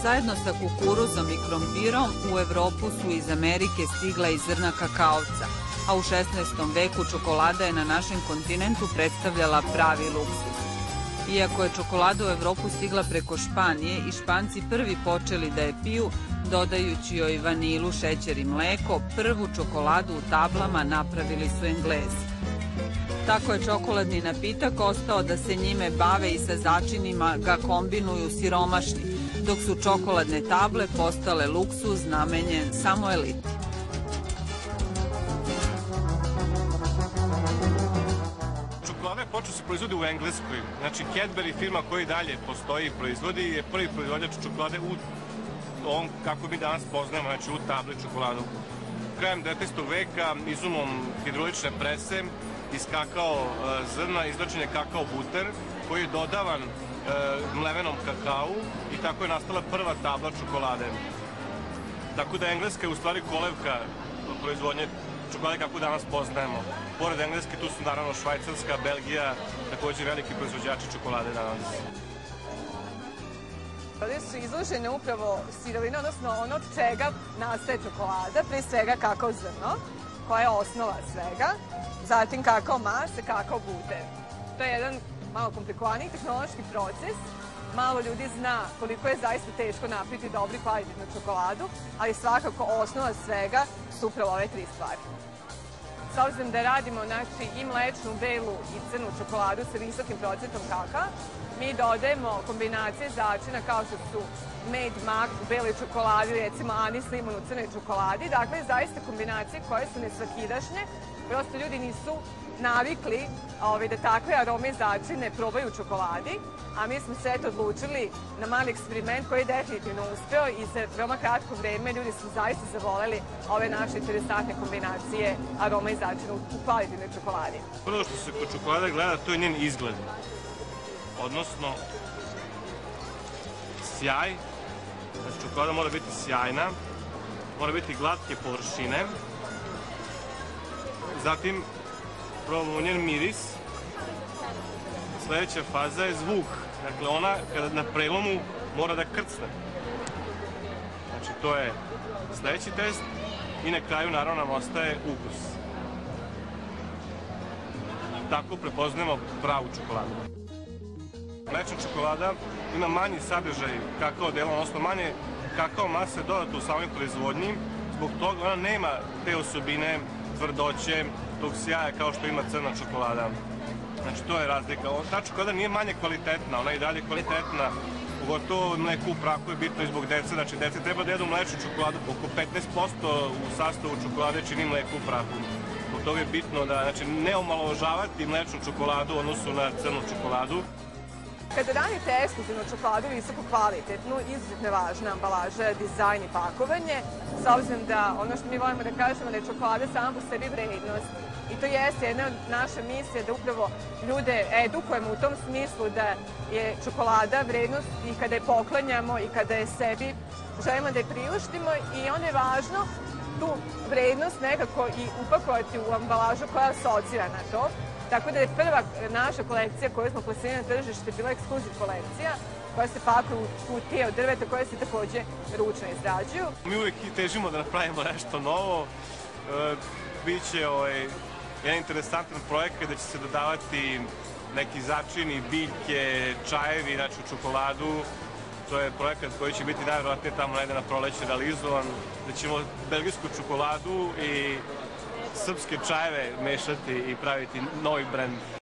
Zajedno sa kukuruzom i krompirom u Evropu su iz Amerike stigla i zrna kakaovca, a u 16. veku čokolada je na našem kontinentu predstavljala pravi luksuz. Iako je čokolada u Evropu stigla preko Španije i Španci prvi počeli da je piju, dodajući joj vanilu, šećer i mleko, prvu čokoladu u tablama napravili su Englezi. Tako je čokoladni napitak ostao da se njime bave i sa začinima ga kombinuju siromašni, dok su čokoladne table postale luksuz namenjen samo eliti. Čokolada je počela se proizvodi u Engleskoj. Znači, Cadbury firma koji dalje postoji i proizvodi je prvi proizvođač čokolade u ovom, kako mi danas poznajemo, znači u tabli čokoladu. Krajem 19. veka izumom hidraulične prese iz kakao zrna izračen je kakao buter koji je dodavan mlevenom kakao i tako je nastala prva tabla čokolade. Tako da Engleska je u stvari kolevka proizvodnje čokolade kako danas poznajemo. Pored Engleske tu su naravno Švajcarska, Belgija, takođe veliki proizvođači čokolade danas. Ovdje su izložene upravo sirovine, odnosno ono od čega nastaje čokolada, prije svega kakao zrno, koja je osnova svega, zatim kakao mase, kakao buter. To je jedan malo komplikovaniji tehnološki proces. Malo ljudi zna koliko je zaista teško napraviti dobru i kvalitetnu čokoladu, ali svakako osnova svega su upravo ove tri stvari. S obzirom da radimo i mlečnu, belu i crnu čokoladu sa visokim procentom kakao, mi dodajemo kombinacije začina kao što su med, mak u beloj čokoladi, recimo anis, limun u crnoj čokoladi. Dakle, zaista kombinacije koje su nesvakidašnje. Prosto ljudi nisu navikli da takve arome i začine probaju u čokoladi, a mi smo se odlučili na mali eksperiment koji je definitivno uspeo i za veoma kratko vreme ljudi su zaista zavoleli ove naše interesantne kombinacije aroma i začina u kvalitetnoj čokoladi. Prvo što se kod čokolade gleda, to je njen izgled. Odnosno, sjaj. Znači, čokolada mora biti sjajna, mora biti glatke površine. Zatim, probamo njen miris. Sledeća faza je zvuk. Dakle, ona kada na prelomu mora da krcne. Znači, to je sledeći test. I na kraju, naravno, nam ostaje ukus. Tako prepoznajemo pravu čokoladu. Mlečna čokolada ima manji sadržaj kakao dela, odnosno manje kakao mase dodato u samoj proizvodnji. Zbog toga ona nema te osobine, tvrdoće, tog sjaja kao što ima crna čokolada. Znači, to je razlika. Ta čokolada nije manje kvalitetna, ona je i dalje kvalitetna. Pogotovo mleko u prahu je bitno i zbog dece. Znači, dece treba da jedu mlečnu čokoladu. Oko 15% u sastavu čokolade čini mleko u prahu. Zbog toga je bitno da, znači, ne omalovažavati mlečnu čokoladu u odnosu na crnu čokoladu. Kada radite ekskluzivnu čokoladu visoko kvalitetnu, izuzetno je važna ambalaža, dizajn i pakovanje, s obzirom da ono što mi volimo da kažemo da je čokolada sama po sebi vrednost. I to jeste jedna od naša misija da upravo ljude edukujemo u tom smislu da je čokolada vrednost i kada je poklanjamo i kada je sebi želimo da je priuštimo i onda je važno tu vrednost nekako i upakovati u ambalažu koja asocira na to. Tako da je prva naša kolekcija koju smo plasirali na tržište bila ekskluziv kolekcija koja se pakuje u kutije od drveta koje se takođe ručno izrađuju. Mi uvek težimo da napravimo nešto novo. Biće jedan interesantan projekat da će se dodavati neki začini, biljke, čajevi, znači u čokoladu. To je projekat koji će biti najvjerojatnije tamo negde na proleće realizovan, da ćemo belgijsku čokoladu i srpske čajeve mešati i praviti novi brend.